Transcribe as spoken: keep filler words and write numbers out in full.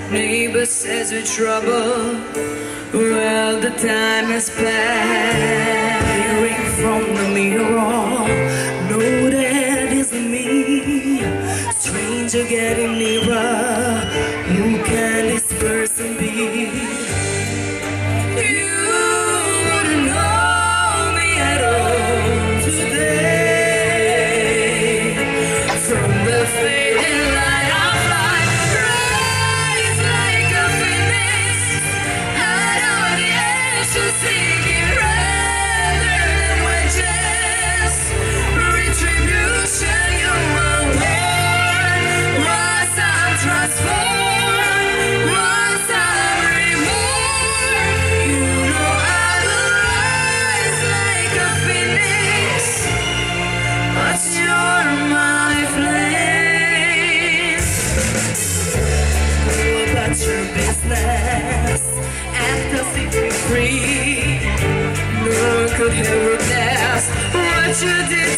Neighbor says we're trouble. Well, the time has passed. Peering from the mirror, no, that isn't me. Stranger getting nearer. Who can this person be? You wouldn't know me at all today. From the fading light of life, rise like a phoenix out of the ashes, seeking rather than wages. Retribution, you are born. Once I'm transformed, once I'm reborn. You know I will rise like a phoenix, but you're my flame. Know about your business, after setting free. No one could ever guess what you did